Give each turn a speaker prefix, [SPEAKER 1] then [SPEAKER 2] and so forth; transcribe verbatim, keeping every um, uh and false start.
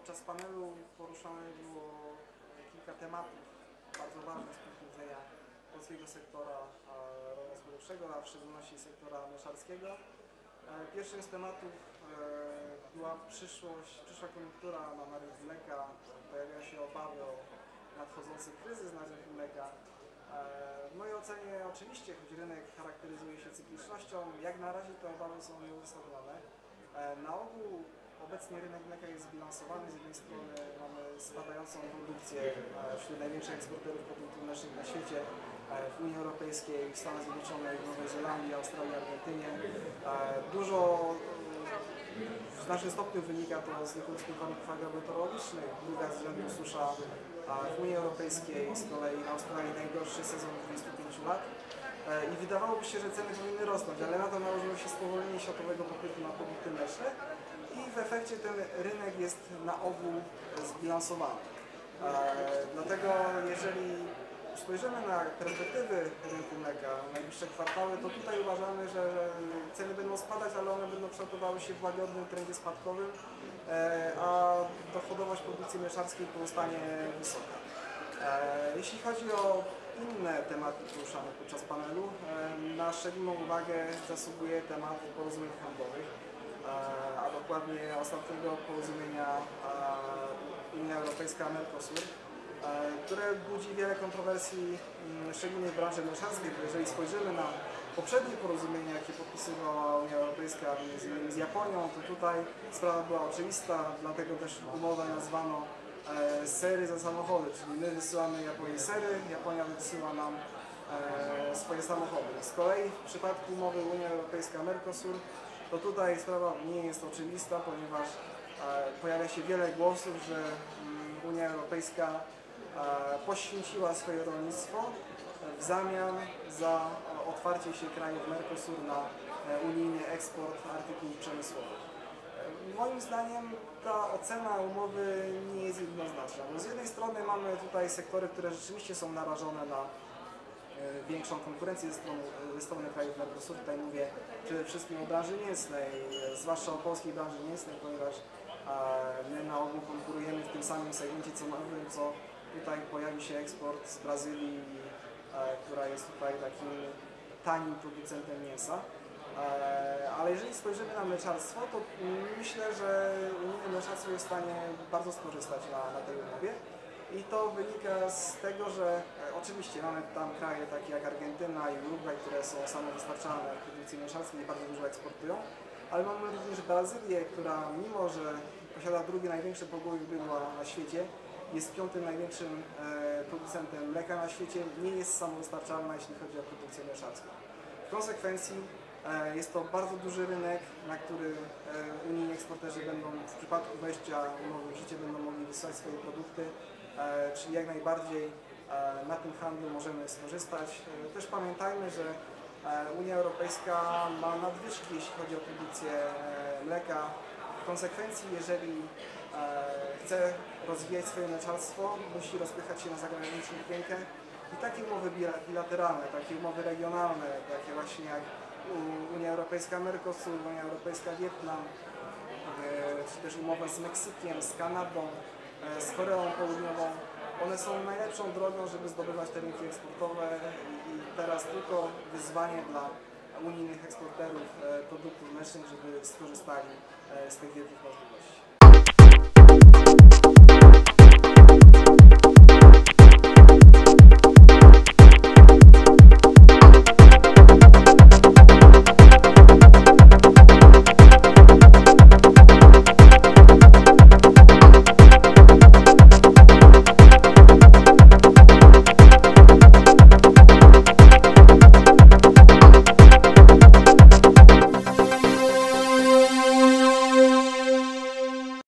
[SPEAKER 1] Podczas panelu poruszane było kilka tematów bardzo ważnych z punktu widzenia polskiego sektora rolno-spożywczego, a w szczególności sektora mleczarskiego. Pierwszym z tematów była przyszłość, przyszła koniunktura na rynku mleka. Pojawiają się obawy o nadchodzący kryzys na rynku mleka. W mojej ocenie oczywiście, choć rynek charakteryzuje się cyklicznością, jak na razie te obawy są nieuzasadnione. Na ogół obecnie rynek mleka jest zbilansowany. Z jednej strony mamy spadającą produkcję wśród największych eksporterów produktów mlecznych na świecie, w Unii Europejskiej, w Stanach Zjednoczonych, w Nowej Zelandii, Australii, Argentynie. Dużo w znacznym stopniu wynika to z niekorzystnych warunków agrometeorologicznych. Druga z rzędu susza w Unii Europejskiej, z kolei w Australii najgorszy sezon od dwudziestu pięciu lat. I wydawałoby się, że ceny powinny rosnąć, ale na to nałożyło się spowolnienie światowego popytu na produkty mleczne i w efekcie ten rynek jest na ogół zbilansowany. Dlatego jeżeli spojrzymy na perspektywy rynku mleka, najbliższe kwartały, to tutaj uważamy, że ceny będą spadać, ale one będą kształtowały się w łagodnym trendzie spadkowym, a dochodowość produkcji mleczarskiej pozostanie wysoka. Jeśli chodzi o inne tematy poruszane podczas panelu, na szczególną uwagę zasługuje temat porozumień handlowych, a dokładnie ostatniego porozumienia Unia Europejska-Mercosur, które budzi wiele kontrowersji, szczególnie w branży mleczarskiej, bo jeżeli spojrzymy na poprzednie porozumienia, jakie podpisywała Unia Europejska między innymi z Japonią, to tutaj sprawa była oczywista, dlatego też umowę nazwano sery za samochody, czyli my wysyłamy Japonii sery, Japonia wysyła nam swoje samochody. Z kolei w przypadku umowy Unia Europejska-Mercosur, to tutaj sprawa nie jest oczywista, ponieważ pojawia się wiele głosów, że Unia Europejska poświęciła swoje rolnictwo w zamian za otwarcie się krajów Mercosur na unijny eksport artykułów przemysłowych. Moim zdaniem ta ocena umowy nie jest jednoznaczna, bo z jednej strony mamy tutaj sektory, które rzeczywiście są narażone na większą konkurencję ze strony, ze strony krajów Mercosur. Tutaj mówię przede wszystkim o branży mięsnej, zwłaszcza o polskiej branży mięsnej, ponieważ my na ogół konkurujemy w tym samym segmencie cenowym, co tutaj pojawi się eksport z Brazylii, która jest tutaj takim tanim producentem mięsa. Ale jeżeli spojrzymy na mleczarstwo, to myślę, że unijne mleczarstwo jest w stanie bardzo skorzystać na, na tej umowie. I to wynika z tego, że oczywiście mamy tam kraje takie jak Argentyna i Urugwaj, które są samowystarczalne w produkcji mleczarskiej i bardzo dużo eksportują, ale mamy również Brazylię, która mimo, że posiada drugie największe pogój bydła na świecie, jest piątym największym e, producentem mleka na świecie, nie jest samowystarczalna, jeśli chodzi o produkcję mleczarską. W konsekwencji e, jest to bardzo duży rynek, na który e, unijni eksporterzy będą w przypadku wejścia umowy w życie będą mogli wysyłać swoje produkty, e, czyli jak najbardziej e, na tym handlu możemy skorzystać. E, też pamiętajmy, że e, Unia Europejska ma nadwyżki, jeśli chodzi o produkcję e, mleka. W konsekwencji, jeżeli e, chce rozwijać swoje mleczarstwo, musi rozpychać się na zagranicznych rynkach i takie umowy bilateralne, takie umowy regionalne, takie właśnie jak Unia Europejska-Mercosur, Unia Europejska-Wietnam, e, czy też umowa z Meksykiem, z Kanadą, e, z Koreą Południową, one są najlepszą drogą, żeby zdobywać te rynki eksportowe i, i teraz tylko wyzwanie dla unijnych eksporterów produktów mlecznych, żeby skorzystali z tych wielkich możliwości.